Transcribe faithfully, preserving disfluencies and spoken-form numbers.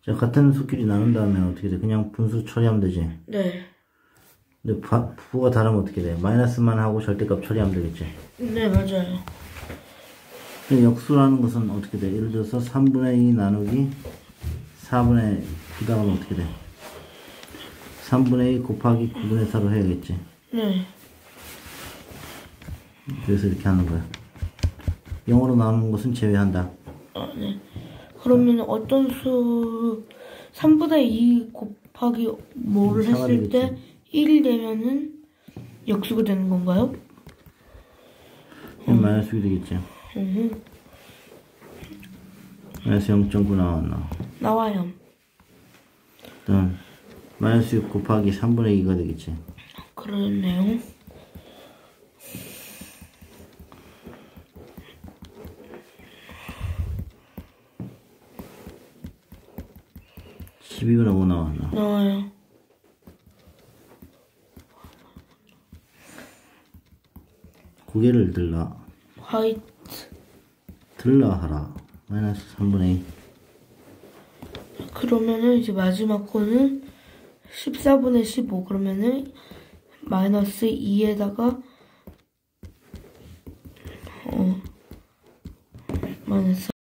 자, 같은 수끼리 나눈 다음에 어떻게 돼? 그냥 분수 처리하면 되지? 네. 근데 바, 부가 다르면 어떻게 돼? 마이너스만 하고 절대값 처리하면 되겠지? 네, 맞아요. 근데 역수라는 것은 어떻게 돼? 예를 들어서 삼분의 이 나누기 사분의 구다 하면 어떻게 돼? 삼분의 이 곱하기 구분의 사로 해야겠지? 네. 그래서 이렇게 하는 거야. 영어로 나오는 것은 제외한다. 아, 네. 그러면 어떤 수 삼분의 이 곱하기 뭐를 사가 했을 때 되겠지. 일이 되면은 역수가 되는 건가요? 음. 마이너스 이 되겠지. 음. 마이너스 영 점 구 나왔나? 나와요. 일단 마이너스 육 곱하기 삼분의 이가 되겠지. 그러네요. 십이분의 오 나왔나? 나와요. 고개를 들라. 화이트. 들라 하라. 마이너스 삼분의 이. 그러면은 이제 마지막 거는 십사분의 십오. 그러면은 마이너스 이에다가 어 마이너스